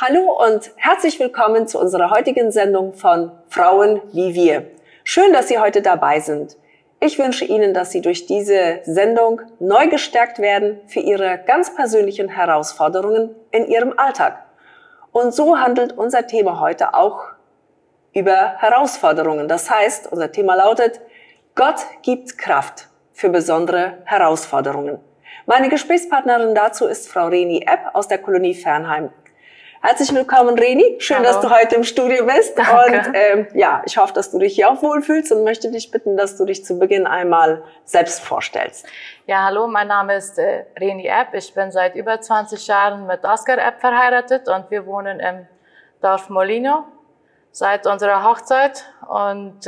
Hallo und herzlich willkommen zu unserer heutigen Sendung von Frauen wie wir. Schön, dass Sie heute dabei sind. Ich wünsche Ihnen, dass Sie durch diese Sendung neu gestärkt werden für Ihre ganz persönlichen Herausforderungen in Ihrem Alltag. Und so handelt unser Thema heute auch über Herausforderungen. Das heißt, unser Thema lautet, Gott gibt Kraft für besondere Herausforderungen. Meine Gesprächspartnerin dazu ist Frau Reni Epp aus der Kolonie Fernheim. Herzlich willkommen, Reni. Schön, Hallo. Dass du heute im Studio bist. Danke. Und ja, ich hoffe, dass du dich hier auch wohlfühlst und möchte dich bitten, dass du dich zu Beginn einmal selbst vorstellst. Ja, hallo, mein Name ist Reni Epp. Ich bin seit über 20 Jahren mit Oskar Epp verheiratet und wir wohnen im Dorf Molino seit unserer Hochzeit. Und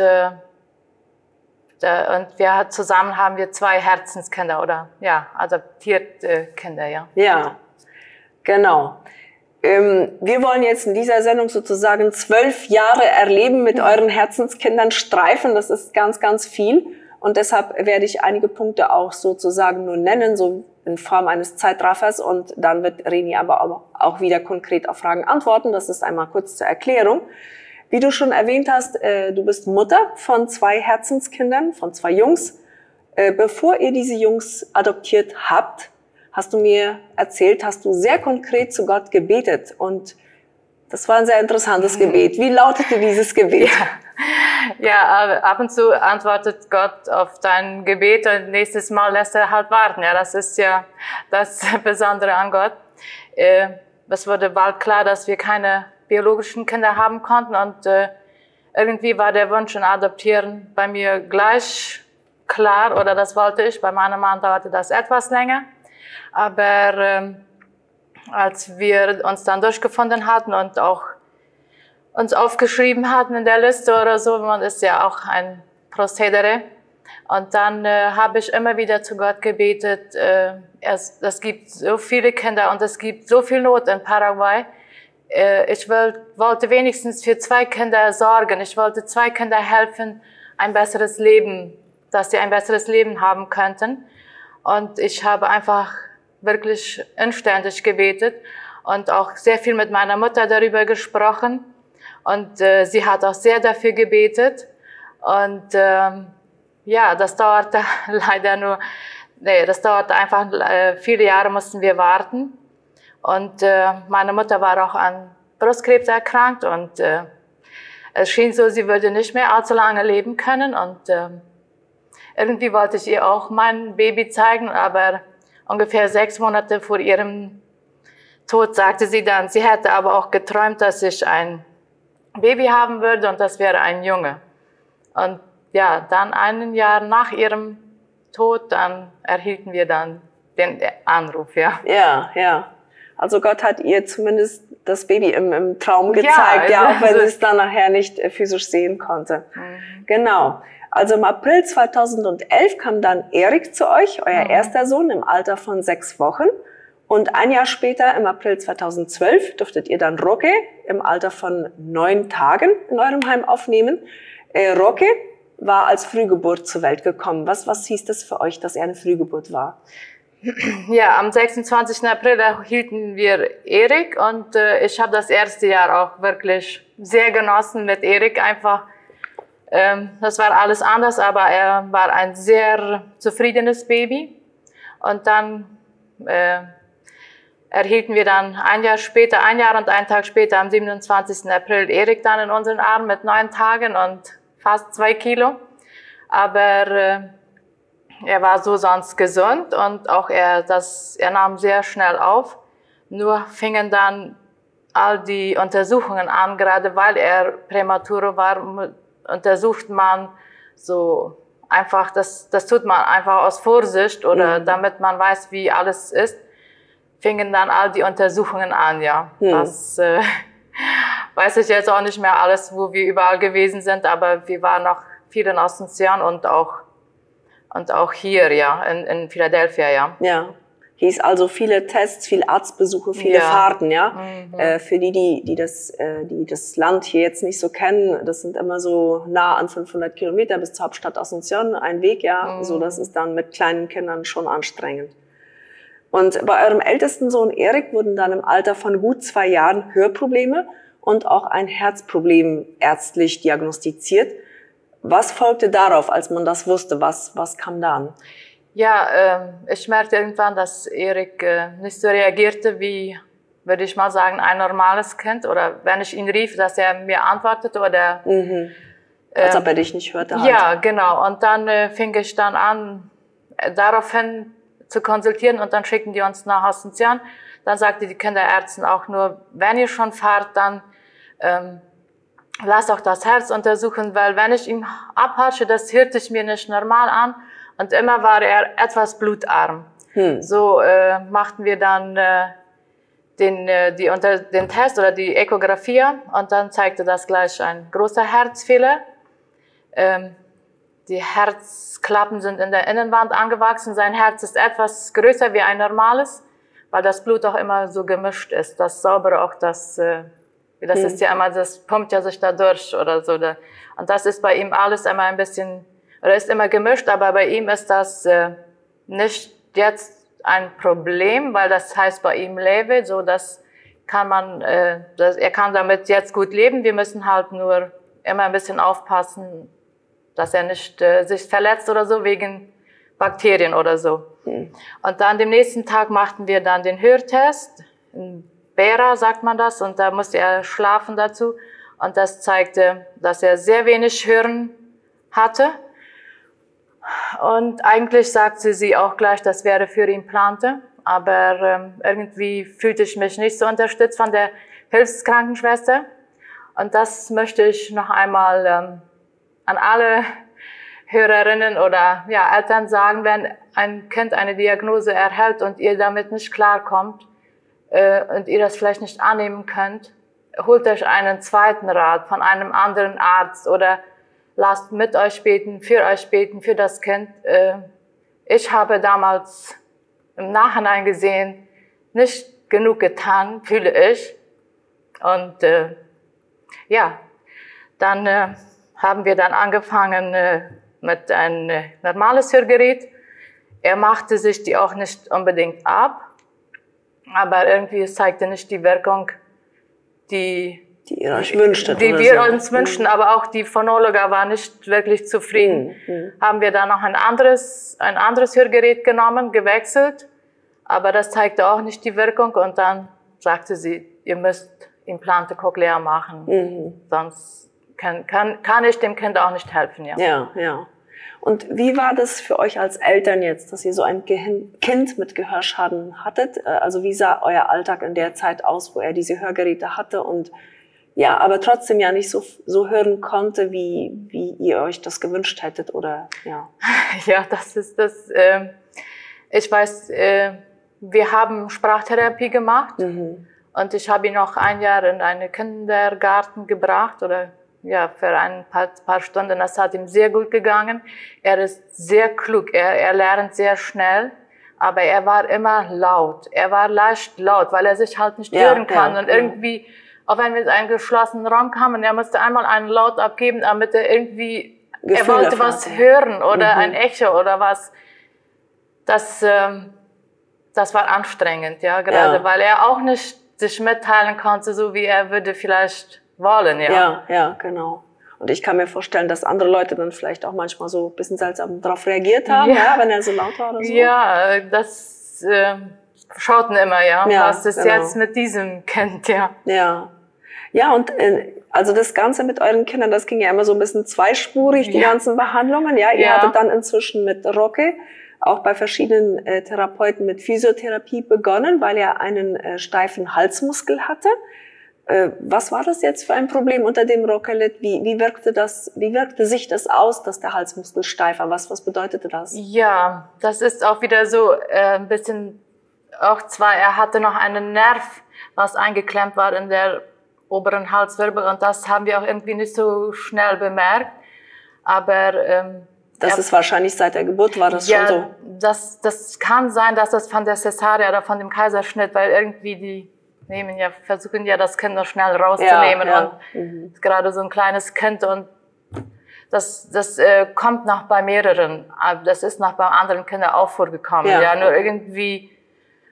wir zusammen haben wir 2 Herzenskinder oder ja, adoptierte Kinder, ja. Ja, genau. Wir wollen jetzt in dieser Sendung sozusagen 12 Jahre erleben mit euren Herzenskindern streifen. Das ist ganz, ganz viel. Und deshalb werde ich einige Punkte auch sozusagen nur nennen, so in Form eines Zeitraffers. Und dann wird Reni aber auch wieder konkret auf Fragen antworten. Das ist einmal kurz zur Erklärung. Wie du schon erwähnt hast, du bist Mutter von 2 Herzenskindern, von 2 Jungs. Bevor ihr diese Jungs adoptiert habt, hast du mir erzählt, hast du sehr konkret zu Gott gebetet. Und das war ein sehr interessantes Gebet. Wie lautete dieses Gebet? Ja, ab und zu antwortet Gott auf dein Gebet und nächstes Mal lässt er halt warten. Ja, das ist ja das Besondere an Gott. Es wurde bald klar, dass wir keine biologischen Kinder haben konnten und irgendwie war der Wunsch, ein Adoptieren bei mir gleich klar, oder das wollte ich. Bei meinem Mann dauerte das etwas länger. Aber als wir uns dann durchgefunden hatten und auch uns aufgeschrieben hatten in der Liste oder so, man ist ja auch ein Prozedere. Und dann habe ich immer wieder zu Gott gebetet, es gibt so viele Kinder und es gibt so viel Not in Paraguay. Ich wollte wenigstens für 2 Kinder sorgen. Ich wollte 2 Kinder helfen, ein besseres Leben, dass sie ein besseres Leben haben könnten. Und ich habe einfach wirklich inständig gebetet und auch sehr viel mit meiner Mutter darüber gesprochen. Und sie hat auch sehr dafür gebetet. Und ja, das dauerte leider das dauerte einfach, viele Jahre mussten wir warten. Und meine Mutter war auch an Brustkrebs erkrankt und es schien so, sie würde nicht mehr allzu lange leben können. Und irgendwie wollte ich ihr auch mein Baby zeigen, aber ungefähr 6 Monate vor ihrem Tod sagte sie dann, sie hätte aber auch geträumt, dass ich ein Baby haben würde und das wäre ein Junge. Und ja, dann 1 Jahr nach ihrem Tod, dann erhielten wir dann den Anruf, ja. Ja, ja. Also Gott hat ihr zumindest das Baby im Traum gezeigt, ja, auch wenn sie es dann nachher nicht physisch sehen konnte. Genau. Also im April 2011 kam dann Erik zu euch, euer erster Sohn, im Alter von 6 Wochen. Und 1 Jahr später, im April 2012, durftet ihr dann Roque im Alter von 9 Tagen in eurem Heim aufnehmen. Roque war als Frühgeburt zur Welt gekommen. Was hieß das für euch, dass er eine Frühgeburt war? Ja, am 26. April erhielten wir Erik und ich habe das erste Jahr auch wirklich sehr genossen mit Erik. Einfach, das war alles anders, aber er war ein sehr zufriedenes Baby. Und dann erhielten wir dann 1 Jahr später, 1 Jahr und 1 Tag später, am 27. April, Erik dann in unseren Armen mit 9 Tagen und fast 2 Kilo. Aber er war so sonst gesund und auch er nahm sehr schnell auf. Nur fingen dann all die Untersuchungen an, gerade weil er prämatur war, untersucht man so einfach, das tut man einfach aus Vorsicht oder damit man weiß, wie alles ist, fingen dann all die Untersuchungen an, ja. Das weiß ich jetzt auch nicht mehr alles, wo wir überall gewesen sind, aber wir waren noch viel in Asunción und auch hier, ja, in Philadelphia, ja. Ja. Hieß also viele Tests, viele Arztbesuche, viele Fahrten, ja. Für die das Land hier jetzt nicht so kennen, das sind immer so nah an 500 Kilometer bis zur Hauptstadt Asunción, ein Weg, ja. So, das ist dann mit kleinen Kindern schon anstrengend. Und bei eurem ältesten Sohn Erik wurden dann im Alter von gut 2 Jahren Hörprobleme und auch ein Herzproblem ärztlich diagnostiziert. Was folgte darauf, als man das wusste? Was kam dann? Ja, ich merkte irgendwann, dass Erik nicht so reagierte wie, würde ich mal sagen, ein normales Kind. Oder wenn ich ihn rief, dass er mir antwortete oder... Als ob er dich nicht hörte. Halt. Ja, genau. Und dann fing ich dann an, daraufhin zu konsultieren und dann schickten die uns nach Hausenzian. Dann sagte die Kinderärztin auch nur, wenn ihr schon fahrt, dann lasst auch das Herz untersuchen, weil wenn ich ihn abhatsche, das hört sich mir nicht normal an und immer war er etwas blutarm. So machten wir dann den Test oder die Ekographie und dann zeigte das gleich ein großer Herzfehler. Die Herzklappen sind in der Innenwand angewachsen. Sein Herz ist etwas größer wie ein normales, weil das Blut auch immer so gemischt ist. Das saubere auch, das ist ja immer, das pumpt ja sich da durch oder so. Und das ist bei ihm alles immer ein bisschen, oder ist immer gemischt, aber bei ihm ist das nicht jetzt ein Problem, weil das heißt bei ihm Lewe, so dass er kann damit jetzt gut leben. Wir müssen halt nur immer ein bisschen aufpassen, dass er nicht sich verletzt oder so wegen Bakterien oder so. Und dann dem nächsten Tag machten wir dann den Hörtest, in Bera sagt man das, und da musste er schlafen dazu. Und das zeigte, dass er sehr wenig Hören hatte. Und eigentlich sagte sie auch gleich, das wäre für ihn plante. Aber irgendwie fühlte ich mich nicht so unterstützt von der Hilfskrankenschwester. Und das möchte ich noch einmal an alle Hörerinnen oder Eltern sagen, wenn ein Kind eine Diagnose erhält und ihr damit nicht klarkommt und ihr das vielleicht nicht annehmen könnt, holt euch einen zweiten Rat von einem anderen Arzt oder lasst mit euch beten für das Kind. Ich habe damals im Nachhinein gesehen nicht genug getan, fühle ich. Und dann haben wir dann angefangen mit einem normales Hörgerät. Er machte sich die auch nicht unbedingt ab, aber irgendwie es zeigte nicht die Wirkung, die ihr euch wünschtet. Die wir uns wünschen, aber auch die Phonologe war nicht wirklich zufrieden. Haben wir dann noch ein anderes Hörgerät genommen, gewechselt, aber das zeigte auch nicht die Wirkung und dann sagte sie, ihr müsst Implante Cochlea machen, sonst kann ich dem Kind auch nicht helfen. Ja. Und wie war das für euch als Eltern jetzt, dass ihr so ein Kind mit Gehörschaden hattet? Also wie sah euer Alltag in der Zeit aus, wo er diese Hörgeräte hatte und aber trotzdem ja nicht so hören konnte, wie ihr euch das gewünscht hättet, oder? Ja, das ist das. Ich weiß, wir haben Sprachtherapie gemacht und ich habe ihn auch 1 Jahr in einen Kindergarten gebracht oder für ein paar Stunden. Das hat ihm sehr gut gegangen. Er ist sehr klug, er lernt sehr schnell, aber er war immer laut. Er war leicht laut, weil er sich halt nicht hören kann und irgendwie, auch wenn wir in einen geschlossenen Raum kamen, er musste einmal einen Laut abgeben, damit er irgendwie, er wollte was hören oder ein Echo oder was. Das war anstrengend, gerade weil er auch nicht sich mitteilen konnte, so wie er würde vielleicht wollen, Ja, genau. Und ich kann mir vorstellen, dass andere Leute dann vielleicht auch manchmal so ein bisschen seltsam darauf reagiert haben, wenn er so laut war oder so. Ja, das schauten immer, was ist jetzt mit diesem Kind, Ja, und also das Ganze mit euren Kindern, das ging ja immer so ein bisschen zweispurig, die ganzen Behandlungen. Ihr hattet dann inzwischen mit Roque auch bei verschiedenen Therapeuten mit Physiotherapie begonnen, weil er einen steifen Halsmuskel hatte. Was war das jetzt für ein Problem, unter dem Roque litt? Wie wirkte sich das aus, dass der Halsmuskel steif war? Was bedeutete das? Ja, das ist auch wieder so ein bisschen, er hatte noch einen Nerv, was eingeklemmt war in der oberen Halswirbel und das haben wir auch irgendwie nicht so schnell bemerkt. Aber das ist wahrscheinlich seit der Geburt, war das schon so? Das kann sein, dass das von der Cesarea oder von dem Kaiserschnitt, weil irgendwie die versuchen das Kind noch schnell rauszunehmen und gerade so ein kleines Kind und das kommt noch bei mehreren, das ist noch bei anderen Kindern auch vorgekommen, nur irgendwie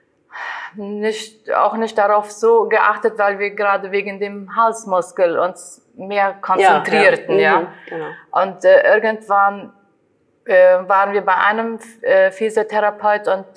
auch nicht darauf so geachtet, weil wir gerade wegen dem Halsmuskel uns mehr konzentrierten. Ja. Genau. Und irgendwann waren wir bei einem Physiotherapeut und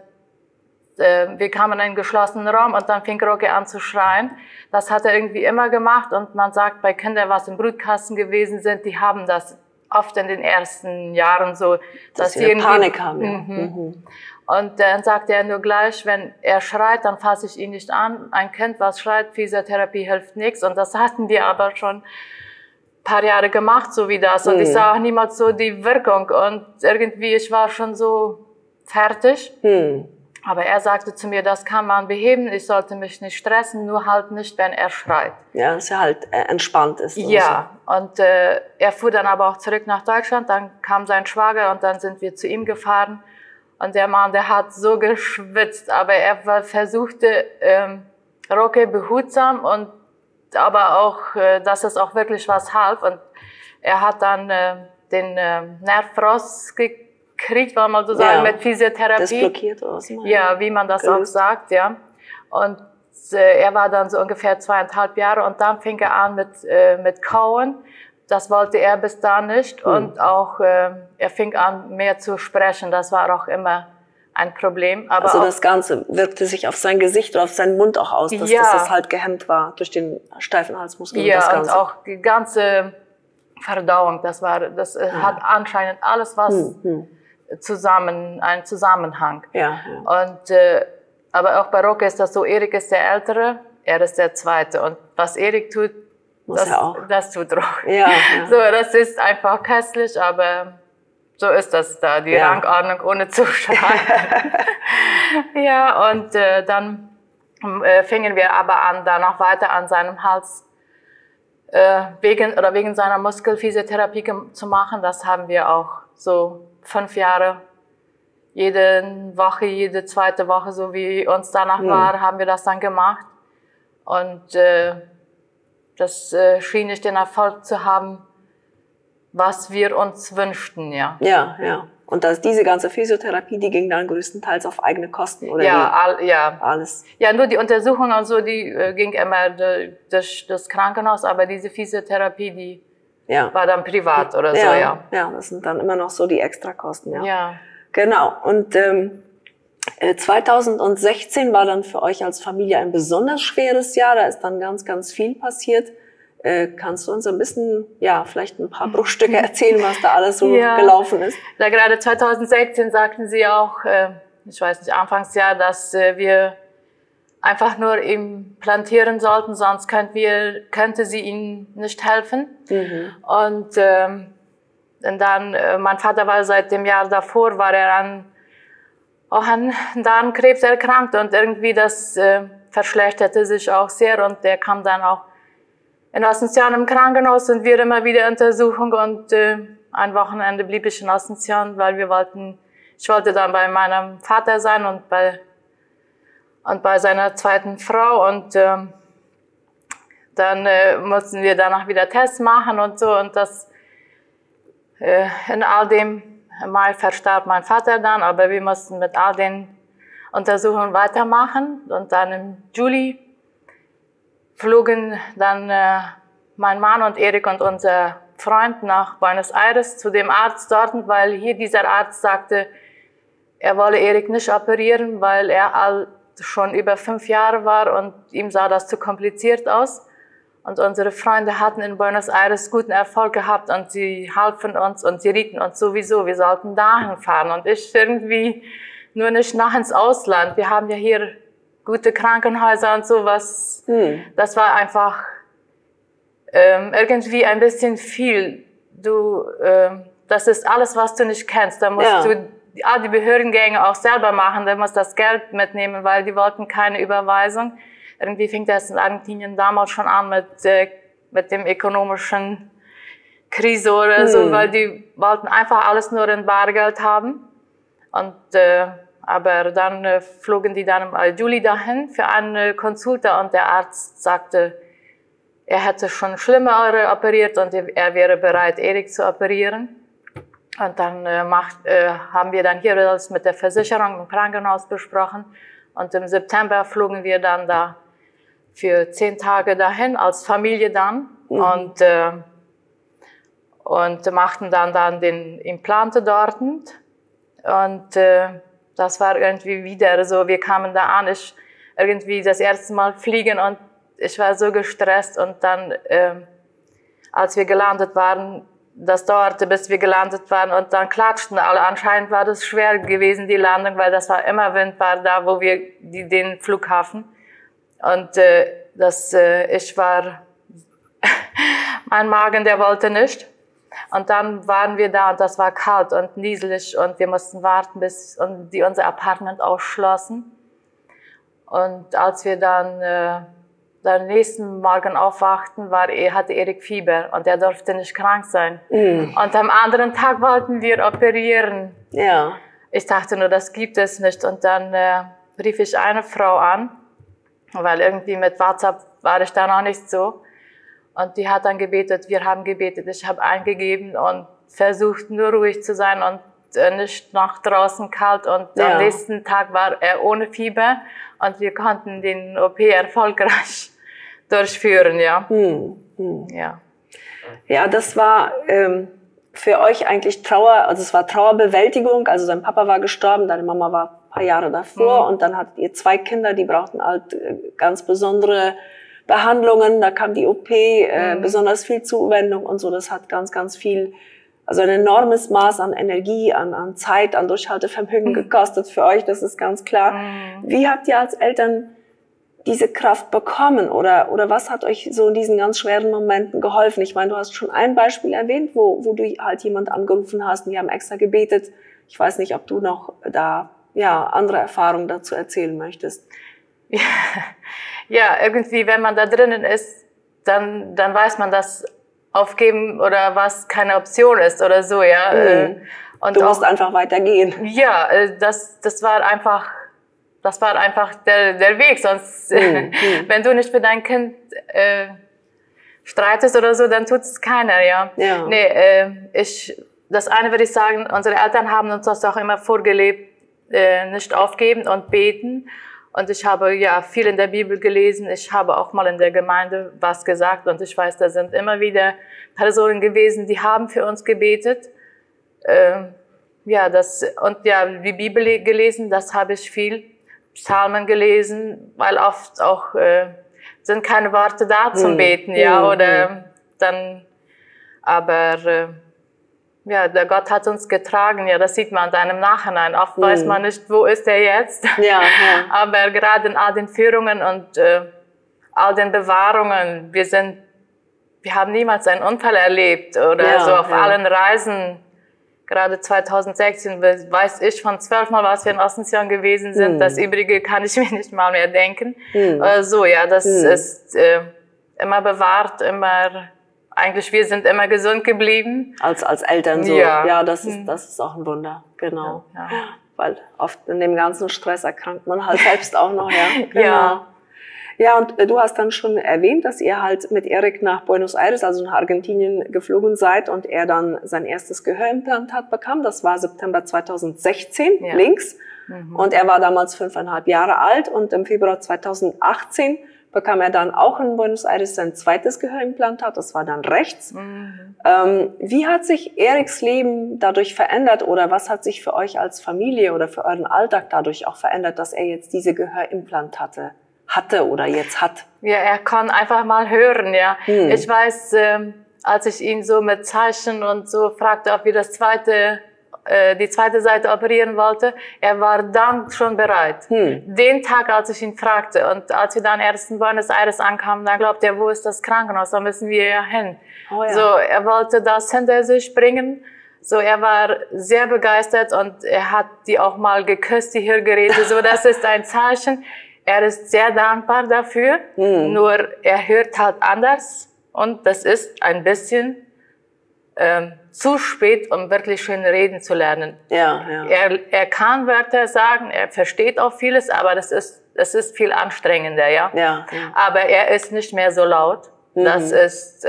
wir kamen in einen geschlossenen Raum und dann fing Rocky an zu schreien. Das hat er irgendwie immer gemacht und man sagt, bei Kindern, was im Brutkasten gewesen sind, die haben das oft in den ersten Jahren so, dass sie irgendwie Panik haben. Und dann sagt er nur gleich, wenn er schreit, dann fasse ich ihn nicht an. Ein Kind, was schreit, Physiotherapie hilft nichts. Und das hatten wir aber schon ein paar Jahre gemacht, so wie das. Und ich sah auch niemals so die Wirkung. Und irgendwie, ich war schon so fertig. Aber er sagte zu mir, das kann man beheben, ich sollte mich nicht stressen, nur halt nicht, wenn er schreit. Ja, dass er halt entspannt ist. Ja, so. Und er fuhr dann aber auch zurück nach Deutschland, dann kam sein Schwager und dann sind wir zu ihm gefahren. Und der Mann, der hat so geschwitzt, aber er versuchte, Rocky behutsam und aber auch, dass es auch wirklich was half. Und er hat dann den Nervfrost gekriegt, wollen wir mal so sagen, mit Physiotherapie. Dislokiert aus. Ja, wie man das auch sagt, ja. Und er war dann so ungefähr 2,5 Jahre und dann fing er an mit Kauen. Das wollte er bis da nicht und auch er fing an mehr zu sprechen. Das war auch immer ein Problem. Aber also das Ganze wirkte sich auf sein Gesicht oder auf seinen Mund auch aus, dass das halt gehemmt war durch den steifen Halsmuskel. Ja, und, das Ganze. Und auch die ganze Verdauung. Das hat anscheinend alles was einen Zusammenhang. Ja. Und aber auch bei Rocky ist das so. Erik ist der Ältere, er ist der Zweite und was Erik tut, das tut Rocky. Ja. So, das ist einfach köstlich, aber so ist das da, die Rangordnung ohne zu schreien. Ja, und dann fingen wir aber an, da noch weiter an seinem Hals wegen seiner Muskelphysiotherapie zu machen. Das haben wir auch so 5 Jahre, jede Woche, jede zweite Woche, so wie uns danach war, haben wir das dann gemacht. Und das schien nicht den Erfolg zu haben, was wir uns wünschten, ja. Ja. Und diese ganze Physiotherapie, die ging dann größtenteils auf eigene Kosten, oder? Ja, alles. Ja, nur die Untersuchung und so, die ging immer durch das Krankenhaus, aber diese Physiotherapie, die war dann privat oder so, ja. Ja, das sind dann immer noch so die Extrakosten, ja. Genau. Und 2016 war dann für euch als Familie ein besonders schweres Jahr. Da ist dann ganz, ganz viel passiert. Kannst du uns ein bisschen, vielleicht ein paar Bruchstücke erzählen, was da alles so gelaufen ist? Da gerade 2016 sagten Sie auch, ich weiß nicht, Anfangsjahr, dass wir einfach nur implantieren sollten, sonst könnte sie ihnen nicht helfen. Und dann, mein Vater war seit dem Jahr davor, war er an Darmkrebs erkrankt und irgendwie das verschlechterte sich auch sehr und der kam dann auch in Asunción im Krankenhaus und wir immer wieder Untersuchung und ein Wochenende blieb ich in Asunción, weil ich wollte dann bei meinem Vater sein und bei seiner zweiten Frau und dann mussten wir danach wieder Tests machen und so und das in all dem im Mai verstarb mein Vater dann, aber wir mussten mit all den Untersuchungen weitermachen und dann im Juli flogen dann mein Mann und Erik und unser Freund nach Buenos Aires zu dem Arzt dort, weil hier dieser Arzt sagte, er wolle Erik nicht operieren, weil er schon über 5 Jahre war und ihm sah das zu kompliziert aus. Und unsere Freunde hatten in Buenos Aires guten Erfolg gehabt und sie halfen uns und sie rieten uns sowieso, wir sollten dahin fahren. Und ich irgendwie nur nicht nach ins Ausland. Wir haben ja hier gute Krankenhäuser und sowas. Das war einfach irgendwie ein bisschen viel. Das ist alles, was du nicht kennst. Da musst du all die Behördengänge auch selber machen. Da musst das Geld mitnehmen, weil die wollten keine Überweisung. Irgendwie fing das in Argentinien damals schon an mit dem ökonomischen Krise oder so, weil die wollten einfach alles nur in Bargeld haben. Und aber dann flogen die dann im Juli dahin für eine Konsulte und der Arzt sagte, er hätte schon Schlimmere operiert und er wäre bereit, Erik zu operieren. Und dann haben wir dann hier das mit der Versicherung im Krankenhaus besprochen. Und im September flogen wir dann da für 10 Tage dahin, als Familie dann. Und machten dann den Implante dort. Und das war irgendwie wieder so, wir kamen da an, ich irgendwie das erste Mal fliegen und ich war so gestresst. Und dann, als wir gelandet waren, das dauerte, bis wir gelandet waren und dann klatschten alle. Anscheinend war das schwer gewesen, die Landung, weil das war immer Wind, war da, wo wir den Flughafen. Und ich war, mein Magen, der wollte nicht. Und dann waren wir da und das war kalt und nieselig und wir mussten warten, bis die unser Apartment ausschlossen. Und als wir dann den nächsten Morgen aufwachten, hatte Erik Fieber und er durfte nicht krank sein. Und am anderen Tag wollten wir operieren. Ja. Ich dachte nur, das gibt es nicht. Und dann rief ich eine Frau an, weil irgendwie mit WhatsApp war ich da noch nicht so. Und die hat dann gebetet, wir haben gebetet. Ich habe eingegeben und versucht nur ruhig zu sein und nicht nach draußen kalt. Und am nächsten Tag war er ohne Fieber und wir konnten den OP erfolgreich durchführen, ja. Ja. Ja, das war für euch eigentlich Trauer, also es war Trauerbewältigung. Also sein Papa war gestorben, deine Mama war ein paar Jahre davor und dann hattet ihr 2 Kinder, die brauchten halt ganz besondere Behandlungen, da kam die OP, besonders viel Zuwendung und so, das hat ganz, ganz viel, also ein enormes Maß an Energie, an Zeit, an Durchhaltevermögen gekostet für euch, das ist ganz klar. Wie habt ihr als Eltern diese Kraft bekommen oder was hat euch so in diesen ganz schweren Momenten geholfen? Ich meine, du hast schon ein Beispiel erwähnt, wo du halt jemand angerufen hast und die haben extra gebetet. Ich weiß nicht, ob du noch da andere Erfahrungen dazu erzählen möchtest. Ja, irgendwie, wenn man da drinnen ist, dann weiß man, dass aufgeben oder was keine Option ist oder so, ja. Und du musst einfach weitergehen. Ja, das war einfach der Weg, sonst, wenn du nicht für dein Kind streitest oder so, dann tut es keiner, ja. Nee, das eine würde ich sagen, unsere Eltern haben uns das auch immer vorgelebt, nicht aufgeben und beten. Und ich habe viel in der Bibel gelesen. Ich habe auch mal in der Gemeinde was gesagt. Und ich weiß, da sind immer wieder Personen gewesen, die haben für uns gebetet. Die Bibel gelesen, das habe ich viel. Psalmen gelesen, weil oft auch sind keine Worte da zum Beten, der Gott hat uns getragen, das sieht man dann im Nachhinein. Oft weiß man nicht, wo ist er jetzt. Aber gerade in all den Führungen und all den Bewahrungen, wir haben niemals einen Unfall erlebt oder so auf allen Reisen. Gerade 2016 weiß ich von 12 Mal, was wir in Ostension gewesen sind. Das Übrige kann ich mir nicht mal mehr denken. Das ist immer bewahrt, eigentlich, wir sind immer gesund geblieben. Als Eltern so. Ja, das ist auch ein Wunder. Genau. Ja. Weil oft in dem ganzen Stress erkrankt man halt selbst auch noch, Genau. Ja, und du hast dann schon erwähnt, dass ihr halt mit Erik nach Buenos Aires, also nach Argentinien, geflogen seid und er dann sein erstes Gehörimplantat bekam. Das war September 2016, links. Und er war damals 5,5 Jahre alt und im Februar 2018 bekam er dann auch in Buenos Aires sein zweites Gehörimplantat, das war dann rechts. Wie hat sich Eriks Leben dadurch verändert oder was hat sich für euch als Familie oder für euren Alltag dadurch auch verändert, dass er jetzt diese Gehörimplantate hatte oder jetzt hat? Ja, er kann einfach mal hören, Ich weiß, als ich ihn so mit Zeichen und so fragte, ob wir die zweite Seite operieren wollte, er war dann schon bereit. Den Tag, als ich ihn fragte und als wir dann erst in Buenos Aires ankamen, dann glaubte er, wo ist das Krankenhaus, da müssen wir ja hin. So, er wollte das hinter sich bringen. So, er war sehr begeistert und er hat die auch mal geküsst, die Hörgeräte. So, das ist ein Zeichen. Er ist sehr dankbar dafür, nur er hört halt anders und das ist ein bisschen zu spät, um wirklich schön reden zu lernen. Er kann Wörter sagen, er versteht auch vieles, aber das ist viel anstrengender, Aber er ist nicht mehr so laut. Das ist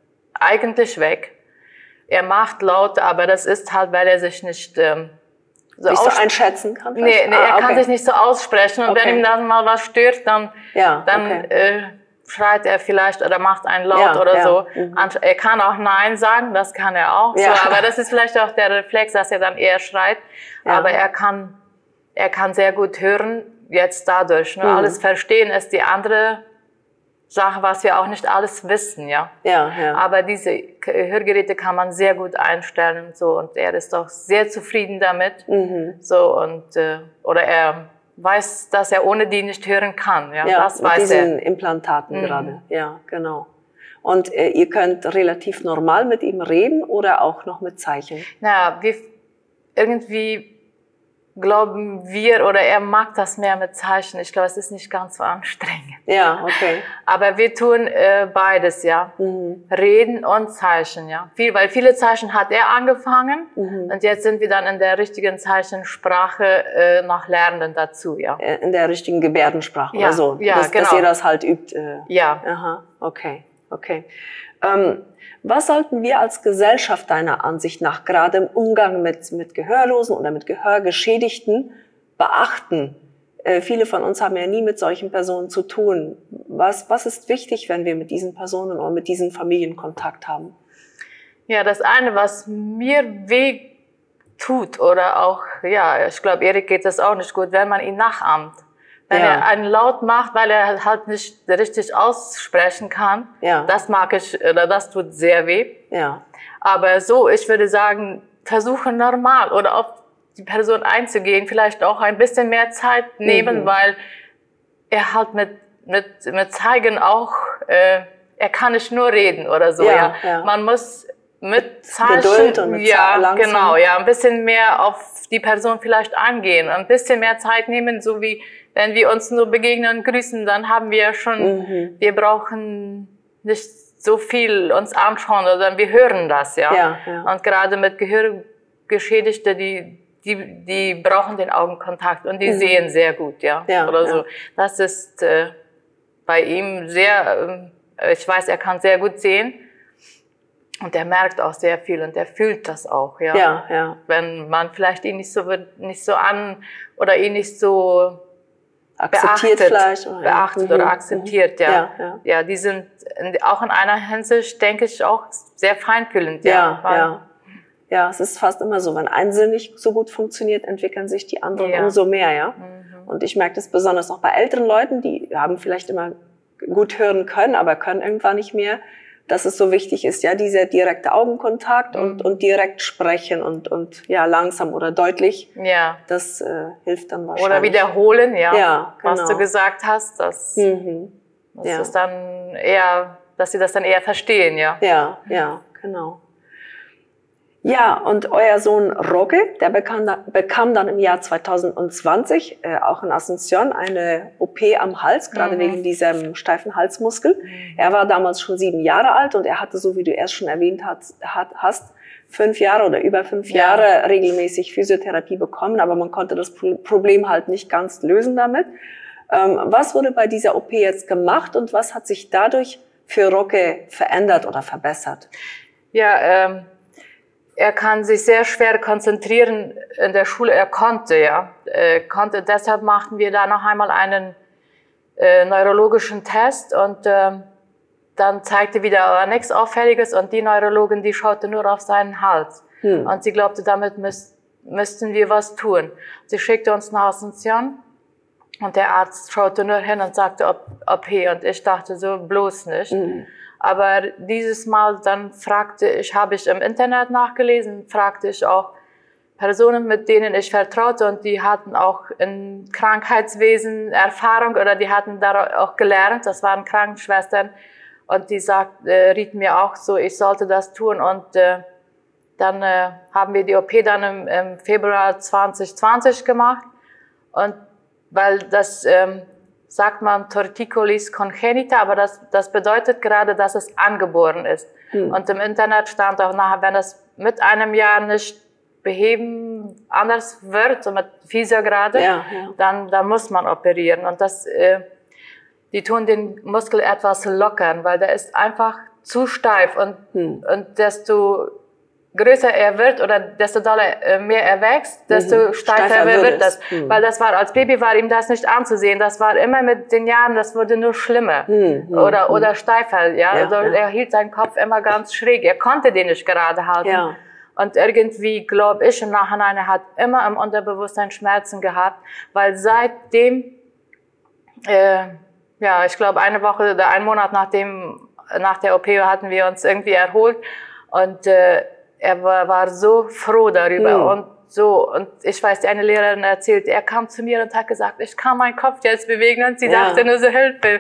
eigentlich weg. Er macht laut, aber das ist halt, weil er sich nicht so einschätzen kann? Nee, er kann sich nicht so aussprechen. Und wenn ihm dann mal was stört, dann schreit er vielleicht oder macht einen laut oder so. Er kann auch Nein sagen, das kann er auch. So, aber das ist vielleicht auch der Reflex, dass er dann eher schreit. Aber er kann sehr gut hören, jetzt dadurch. Ne? Alles verstehen ist die andere Sache, was wir auch nicht alles wissen, ja. Aber diese Hörgeräte kann man sehr gut einstellen und so. Und er ist auch sehr zufrieden damit. So, und, oder er weiß, dass er ohne die nicht hören kann. Ja, das mit diesen Implantaten gerade. Ja, genau. Und ihr könnt relativ normal mit ihm reden oder auch noch mit Zeichen? Naja, irgendwie glauben wir, oder er mag das mehr mit Zeichen. Ich glaube, es ist nicht ganz so anstrengend. Ja, okay. Aber wir tun beides, ja. Reden und Zeichen, ja. Weil viele Zeichen hat er angefangen und jetzt sind wir dann in der richtigen Zeichensprache noch Lernenden dazu, ja. In der richtigen Gebärdensprache oder so. Ja, genau. Dass ihr das halt übt. Ja. Aha, okay. Was sollten wir als Gesellschaft deiner Ansicht nach gerade im Umgang mit Gehörlosen oder mit Gehörgeschädigten beachten? Viele von uns haben ja nie mit solchen Personen zu tun. Was ist wichtig, wenn wir mit diesen Personen oder mit diesen Familien Kontakt haben? Ja, das eine, was mir weh tut oder auch, ja, ich glaube, Erik geht das auch nicht gut, wenn man ihn nachahmt. Wenn er einen Laut macht, weil er halt nicht richtig aussprechen kann, das mag ich, oder das tut sehr weh. Aber so, ich würde sagen, versuchen normal oder auf die Person einzugehen, vielleicht auch ein bisschen mehr Zeit nehmen, weil er halt mit Zeigen auch, er kann nicht nur reden oder so, Man muss mit Zeichen, Geduld und mit langsam. Genau, ein bisschen mehr auf die Person vielleicht angehen, ein bisschen mehr Zeit nehmen, so wie wenn wir uns nur begegnen und grüßen, dann haben wir schon, wir brauchen nicht so viel uns anschauen, sondern wir hören das, Und gerade mit Gehörgeschädigten, die brauchen den Augenkontakt und die sehen sehr gut, so. Das ist bei ihm sehr, ich weiß, er kann sehr gut sehen. Und er merkt auch sehr viel und er fühlt das auch, Wenn man vielleicht ihn nicht so an oder ihn nicht so beachtet oder akzeptiert, Ja, die sind auch in einer Hinsicht, denke ich, auch sehr feinfühlend, Ja, es ist fast immer so, wenn ein Sinn nicht so gut funktioniert, entwickeln sich die anderen umso mehr, Und ich merke das besonders auch bei älteren Leuten, die haben vielleicht immer gut hören können, aber können irgendwann nicht mehr, dass es so wichtig ist, dieser direkte Augenkontakt und direkt sprechen und langsam oder deutlich. Das hilft dann wahrscheinlich. Oder wiederholen, genau. Was du gesagt hast. Das ist dann eher, dass sie das dann eher verstehen, Ja, genau. Ja, und euer Sohn Roque, der bekam dann im Jahr 2020 auch in Asunción eine OP am Hals, gerade wegen diesem steifen Halsmuskel. Er war damals schon 7 Jahre alt und er hatte, so wie du erst schon erwähnt hast, 5 Jahre oder über 5 Jahre regelmäßig Physiotherapie bekommen, aber man konnte das Problem halt nicht ganz lösen damit. Was wurde bei dieser OP jetzt gemacht und was hat sich dadurch für Roque verändert oder verbessert? Ja, er kann sich sehr schwer konzentrieren in der Schule. Er konnte, deshalb machten wir da noch einmal einen neurologischen Test und dann zeigte wieder nichts Auffälliges und die Neurologin, die schaute nur auf seinen Hals. Und sie glaubte, damit müssten wir was tun. Sie schickte uns nach Asunción und der Arzt schaute nur hin und sagte, OP. Und ich dachte so, bloß nicht. Aber dieses Mal dann habe ich im Internet nachgelesen, fragte ich auch Personen, mit denen ich vertraute und die hatten auch in Krankheitswesen Erfahrung oder die hatten da auch gelernt, das waren Krankenschwestern und die rieten mir auch so, ich sollte das tun und dann haben wir die OP dann im Februar 2020 gemacht und weil das sagt man Torticollis congenita, aber das bedeutet gerade, dass es angeboren ist. Und im Internet stand auch nachher, wenn es mit einem Jahr nicht beheben anders wird, so mit Physiograde, dann muss man operieren. Und die tun den Muskel etwas lockern, weil der ist einfach zu steif und desto größer er wird oder desto doller mehr er wächst, desto steifer wird das. Weil das war, als Baby war ihm das nicht anzusehen. Das war immer mit den Jahren, das wurde nur schlimmer oder steifer. Ja? Also er hielt seinen Kopf immer ganz schräg. Er konnte den nicht gerade halten. Ja. Und irgendwie, glaube ich, im Nachhinein, er hat immer im Unterbewusstsein Schmerzen gehabt, weil seitdem, ja, ich glaube, eine Woche oder einen Monat nach der OP hatten wir uns irgendwie erholt und er war so froh darüber und ich weiß, die eine Lehrerin erzählt, er kam zu mir und hat gesagt, ich kann meinen Kopf jetzt bewegen und sie dachte nur so, Hilfe,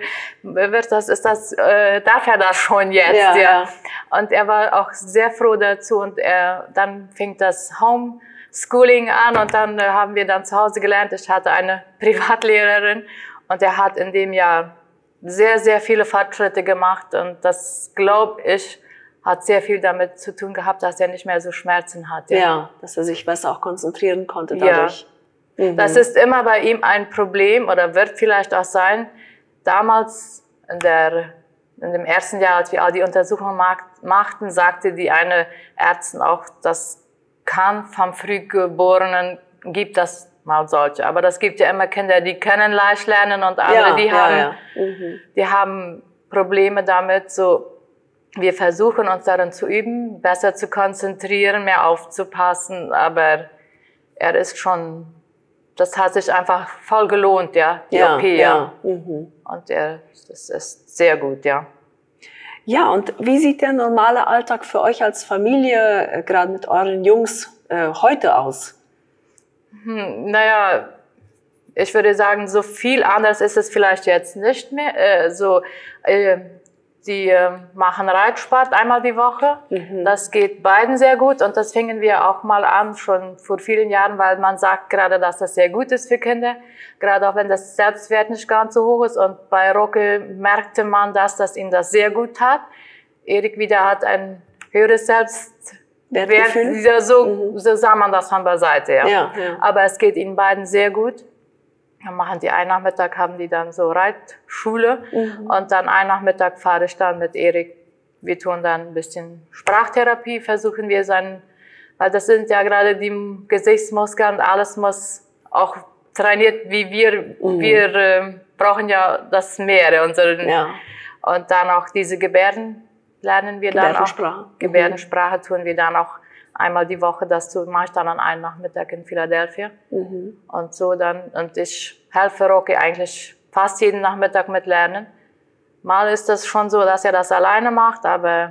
darf er das schon jetzt? Ja. Und er war auch sehr froh dazu und dann fing das Homeschooling an und dann haben wir dann zu Hause gelernt. Ich hatte eine Privatlehrerin und er hat in dem Jahr sehr, sehr viele Fortschritte gemacht und das, glaube ich, hat sehr viel damit zu tun gehabt, dass er nicht mehr so Schmerzen hat. Ja, dass er sich besser auch konzentrieren konnte dadurch. Ja. Das ist immer bei ihm ein Problem oder wird vielleicht auch sein. Damals in dem ersten Jahr, als wir all die Untersuchungen machten, sagte die eine Ärztin auch, das kann vom Frühgeborenen, gibt das mal solche. Aber das gibt ja immer Kinder, die können leicht lernen und andere, die haben Probleme damit, so. Wir versuchen uns darin zu üben, besser zu konzentrieren, mehr aufzupassen, aber er ist schon, das hat sich einfach voll gelohnt, ja, die OP, ja. Und das ist sehr gut, ja. Ja, und wie sieht der normale Alltag für euch als Familie, gerade mit euren Jungs, heute aus? Naja, ich würde sagen, so viel anders ist es vielleicht jetzt nicht mehr, die machen Reitsport einmal die Woche. Das geht beiden sehr gut und das fingen wir auch mal an, schon vor vielen Jahren, weil man sagt gerade, dass das sehr gut ist für Kinder, gerade auch wenn das Selbstwert nicht ganz so hoch ist und bei Rocky merkte man, dass ihm das sehr gut tat. Erik wieder hat ein höheres Selbstwertgefühl. So sah man das von beiseite, ja. Aber es geht ihnen beiden sehr gut. Dann machen die einen Nachmittag, haben die dann so Reitschule und dann einen Nachmittag fahre ich dann mit Erik. Wir tun dann ein bisschen Sprachtherapie, versuchen wir weil das sind ja gerade die Gesichtsmuskeln, alles muss auch trainiert, wie wir brauchen ja das mehr. Und dann auch diese Gebärden lernen wir dann auch. Gebärdensprache tun wir dann auch einmal die Woche, das mache ich dann an einem Nachmittag in Philadelphia. Und so dann, und ich helfe Rocky eigentlich fast jeden Nachmittag mit Lernen. Mal ist das schon so, dass er das alleine macht, aber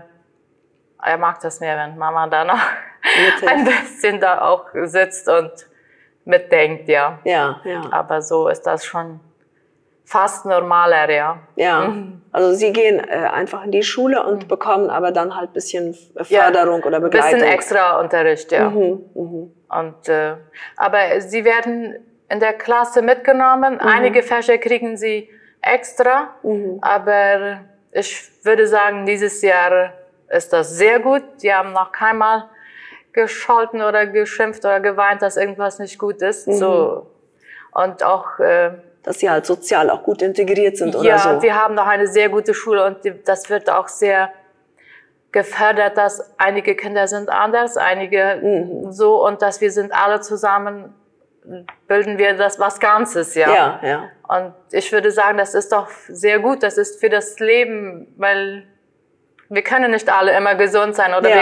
er mag das mehr, wenn Mama dann auch ein bisschen da auch sitzt und mitdenkt, ja. Aber so ist das schon fast normaler, ja. Ja, also Sie gehen einfach in die Schule und bekommen aber dann halt ein bisschen Förderung oder Begleitung. Ein bisschen extra Unterricht, ja. Und, aber Sie werden in der Klasse mitgenommen. Einige Fächer kriegen Sie extra, aber ich würde sagen, dieses Jahr ist das sehr gut. Die haben noch keinmal gescholten oder geschimpft oder geweint, dass irgendwas nicht gut ist. So. Und auch dass sie halt sozial auch gut integriert sind oder so. Ja, wir haben noch eine sehr gute Schule und das wird auch sehr gefördert, dass einige Kinder sind anders, einige so und dass wir sind alle zusammen, bilden wir das was Ganzes, ja. Und ich würde sagen, das ist doch sehr gut, das ist für das Leben, weil wir können nicht alle immer gesund sein oder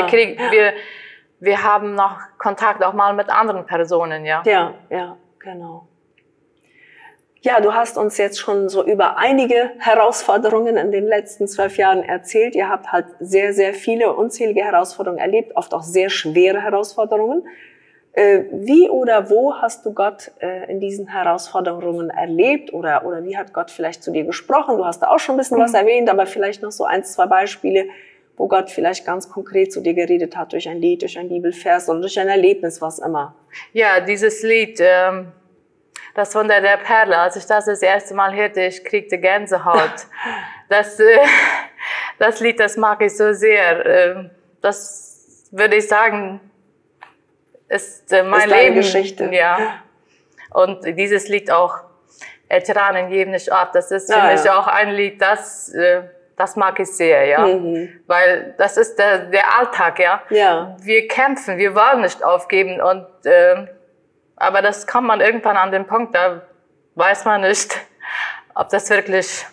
wir haben noch Kontakt auch mal mit anderen Personen, ja. Ja, genau. Ja, du hast uns jetzt schon so über einige Herausforderungen in den letzten 12 Jahren erzählt. Ihr habt halt sehr, sehr viele, unzählige Herausforderungen erlebt, oft auch sehr schwere Herausforderungen. Wie oder wo hast du Gott in diesen Herausforderungen erlebt oder wie hat Gott vielleicht zu dir gesprochen? Du hast da auch schon ein bisschen was erwähnt, aber vielleicht noch so 1, 2 Beispiele, wo Gott vielleicht ganz konkret zu dir geredet hat, durch ein Lied, durch ein Bibelvers oder durch ein Erlebnis, was immer. Ja, dieses Lied, das Wunder der Perle, als ich das erste Mal hörte, ich kriegte Gänsehaut. Das Lied, das mag ich so sehr. Das würde ich sagen, ist mein Leben. Geschichte. Ja. Und dieses Lied auch, Tiranen geben nicht ab, das ist für mich auch ein Lied, das das mag ich sehr, ja. Weil das ist der Alltag, ja. Ja. Wir kämpfen, wir wollen nicht aufgeben und, aber das kommt man irgendwann an den Punkt, da weiß man nicht, ob das wirklich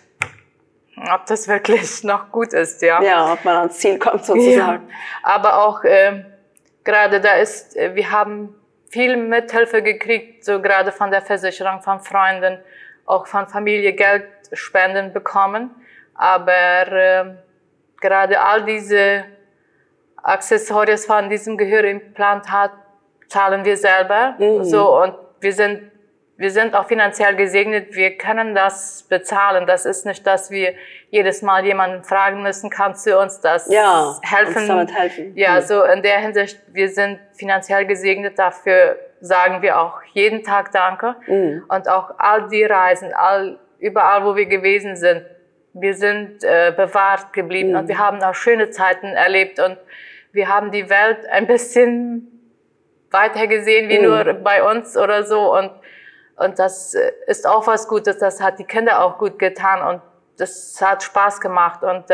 noch gut ist, ja. Ja, ob man ans Ziel kommt sozusagen. Ja. Aber auch gerade wir haben viel Mithilfe gekriegt, so gerade von der Versicherung, von Freunden, auch von Familie Geldspenden bekommen. Aber gerade all diese Accessoires von diesem Gehörimplantat zahlen wir selber. So, und wir sind auch finanziell gesegnet. Wir können das bezahlen. Das ist nicht, dass wir jedes Mal jemanden fragen müssen, kannst du uns das helfen? Uns damit helfen. Ja, so in der Hinsicht, wir sind finanziell gesegnet. Dafür sagen wir auch jeden Tag Danke. Und auch all die Reisen, überall, wo wir gewesen sind, wir sind bewahrt geblieben und wir haben auch schöne Zeiten erlebt und wir haben die Welt ein bisschen weiter gesehen wie nur bei uns oder so und das ist auch was Gutes, das hat die Kinder auch gut getan und das hat Spaß gemacht und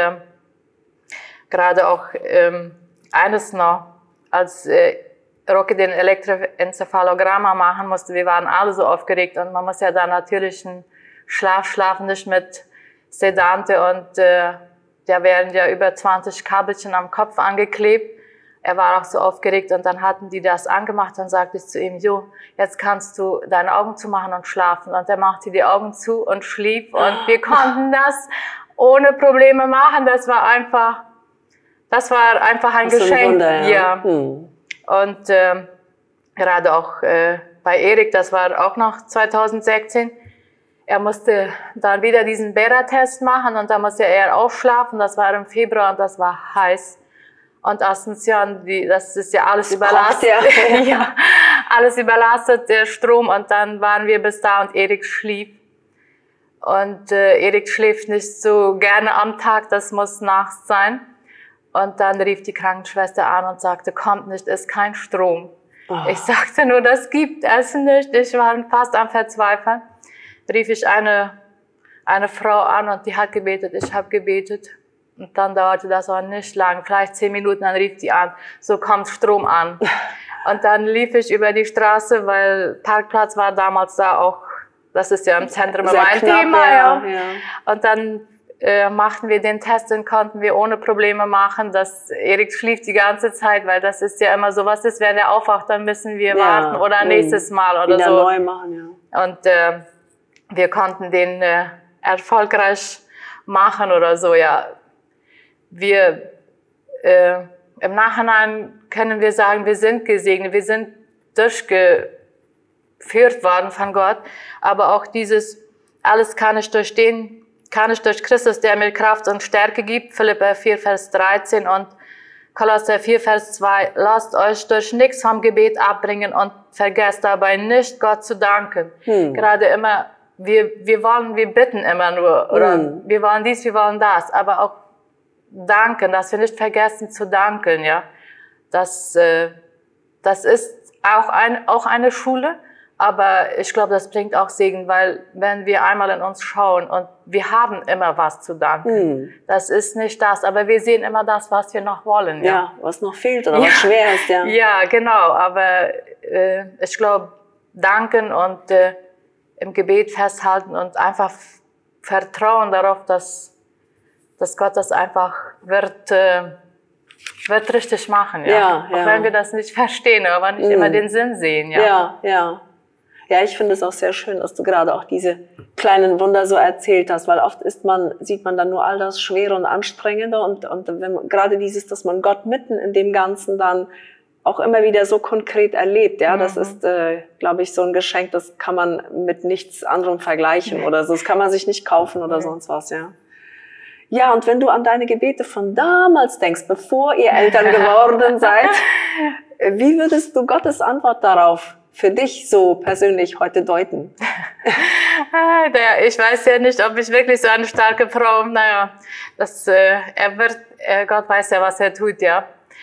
gerade auch eines noch, als Rocky den Elektroenzephalogramm machen musste, wir waren alle so aufgeregt und man muss ja da natürlich einen Schlaf schlafen, nicht mit Sedante und da werden ja über 20 Kabelchen am Kopf angeklebt. Er war auch so aufgeregt und dann hatten die das angemacht und sagte ich zu ihm, Jo, jetzt kannst du deine Augen zumachen und schlafen. Und er machte die Augen zu und schlief und wir konnten das ohne Probleme machen. Das war einfach ein Geschenk. Ein Wunder, ja. Und gerade auch bei Erik, das war auch noch 2016, er musste dann wieder diesen Bera-Test machen und da musste er aufschlafen. Das war im Februar und das war heiß. Und Asunción, das ist ja alles überlastet. Ja, alles überlastet, der Strom. Und dann waren wir bis da und Erik schlief. Und Erik schläft nicht so gerne am Tag, das muss nachts sein. Und dann rief die Krankenschwester an und sagte, kommt nicht, ist kein Strom. Oh. Ich sagte nur, das gibt es nicht. Ich war fast am Verzweifeln. Rief ich eine Frau an und die hat gebetet, ich habe gebetet. Und dann dauerte das auch nicht lang, vielleicht 10 Minuten, dann rief die an, so kommt Strom an. Und dann lief ich über die Straße, weil Parkplatz war damals da auch, das ist ja im Zentrum immer ein Thema. Ja. Und dann machten wir den Test, den konnten wir ohne Probleme machen. Erik schlief die ganze Zeit, weil das ist ja immer so, was ist, wenn er aufwacht, dann müssen wir warten oder nächstes Mal oder so. Neu machen, ja. Und wir konnten den erfolgreich machen oder so, ja. Im Nachhinein können wir sagen, wir sind gesegnet, wir sind durchgeführt worden von Gott, aber auch dieses, alles kann ich durch Christus, der mir Kraft und Stärke gibt, Philipper 4, Vers 13 und Kolosser 4, Vers 2, lasst euch durch nichts vom Gebet abbringen und vergesst dabei nicht, Gott zu danken. Gerade immer, wir bitten immer nur, oder wir wollen dies, wir wollen das, aber auch danken, dass wir nicht vergessen zu danken, ja. Das ist auch eine Schule, aber ich glaube, das bringt auch Segen, weil wenn wir einmal in uns schauen und wir haben immer was zu danken, das ist nicht das, aber wir sehen immer das, was wir noch wollen, ja. Ja, was noch fehlt oder was schwer ist, ja. Ja, genau, aber ich glaube, danken und im Gebet festhalten und einfach vertrauen darauf, dass Gott das einfach wird richtig machen, ja. Auch wenn wir das nicht verstehen, aber nicht immer den Sinn sehen, ja. Ja, ich finde es auch sehr schön, dass du gerade auch diese kleinen Wunder so erzählt hast, weil oft sieht man dann nur all das Schwere und Anstrengende und wenn gerade dieses, dass man Gott mitten in dem Ganzen dann auch immer wieder so konkret erlebt, ja, das ist, glaube ich, so ein Geschenk, das kann man mit nichts anderem vergleichen oder so, das kann man sich nicht kaufen oder sonst was, ja. Ja, und wenn du an deine Gebete von damals denkst, bevor ihr Eltern geworden seid, wie würdest du Gottes Antwort darauf für dich so persönlich heute deuten? Ich weiß ja nicht, ob ich wirklich so eine starke Frau, Gott weiß ja, was er tut, ja.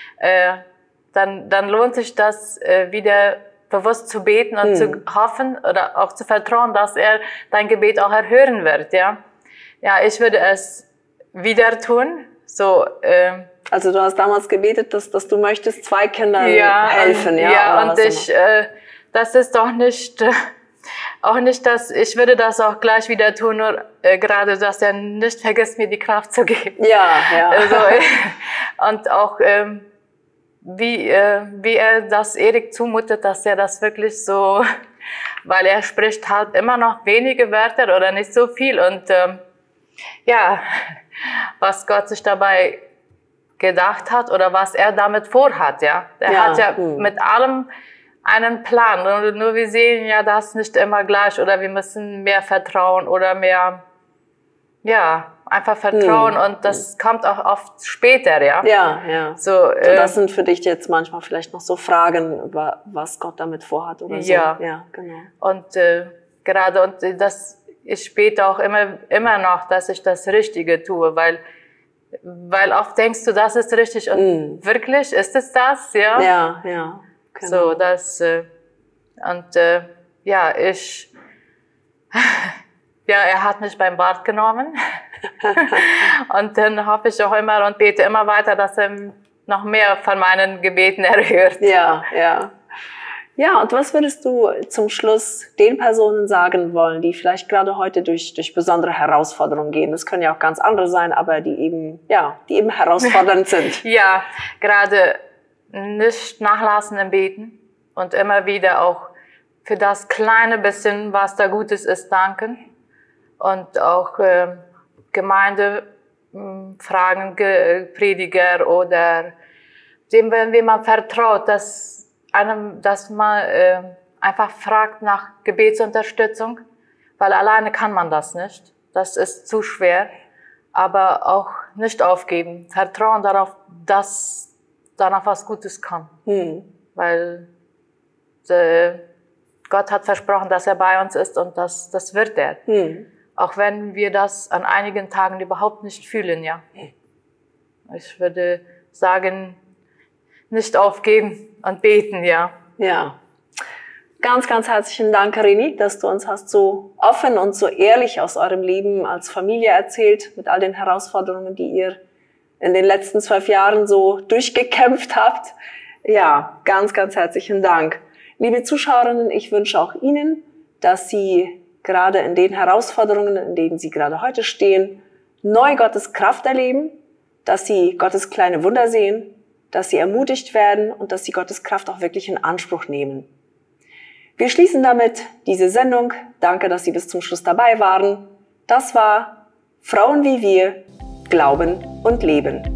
Dann lohnt sich das, wieder bewusst zu beten und zu hoffen oder auch zu vertrauen, dass er dein Gebet auch erhören wird, ja. Ja, ich würde es wieder tun. So, also du hast damals gebetet, dass du möchtest 2 Kindern helfen, ja? Ja, und das ist doch nicht, auch nicht, dass ich würde das auch gleich wieder tun, nur gerade, dass er nicht vergisst, mir die Kraft zu geben. Ja. Also, und auch, wie er das Erik zumutet, dass er das wirklich so, weil er spricht halt immer noch wenige Wörter oder nicht so viel und ja, was Gott sich dabei gedacht hat oder was er damit vorhat, ja. Der hat ja mit allem einen Plan und nur wir sehen ja das nicht immer gleich oder wir müssen mehr vertrauen oder mehr, ja, einfach vertrauen und das kommt auch oft später, ja. Ja. So, das sind für dich jetzt manchmal vielleicht noch so Fragen, über was Gott damit vorhat oder so. Ja, genau. Und gerade, und das ich bete auch immer noch, dass ich das Richtige tue, weil oft denkst du, das ist richtig und wirklich ist es das, ja? Ja, genau. So, das, und ja, ja, er hat mich beim Bart genommen und dann hoffe ich auch immer und bete immer weiter, dass er noch mehr von meinen Gebeten erhört. Ja. Ja, und was würdest du zum Schluss den Personen sagen wollen, die vielleicht gerade heute durch besondere Herausforderungen gehen? Das können ja auch ganz andere sein, aber die eben herausfordernd sind. Ja, gerade nicht nachlassen im Beten und immer wieder auch für das kleine bisschen, was da Gutes ist, danken. Und auch Gemeinde fragen, Prediger oder dem, wenn man vertraut, dass man einfach fragt nach Gebetsunterstützung, weil alleine kann man das nicht. Das ist zu schwer, aber auch nicht aufgeben. Vertrauen darauf, dass danach was Gutes kommt. Weil Gott hat versprochen, dass er bei uns ist und das wird er. Auch wenn wir das an einigen Tagen überhaupt nicht fühlen, ja. Ich würde sagen, nicht aufgeben und beten, ja. Ja. Ganz, ganz herzlichen Dank, Rini, dass du uns hast so offen und so ehrlich aus eurem Leben als Familie erzählt, mit all den Herausforderungen, die ihr in den letzten 12 Jahren so durchgekämpft habt. Ja, ganz, ganz herzlichen Dank. Liebe Zuschauerinnen, ich wünsche auch Ihnen, dass Sie gerade in den Herausforderungen, in denen Sie gerade heute stehen, neu Gottes Kraft erleben, dass Sie Gottes kleine Wunder sehen, dass Sie ermutigt werden und dass Sie Gottes Kraft auch wirklich in Anspruch nehmen. Wir schließen damit diese Sendung. Danke, dass Sie bis zum Schluss dabei waren. Das war Frauen wie wir, Glauben und Leben.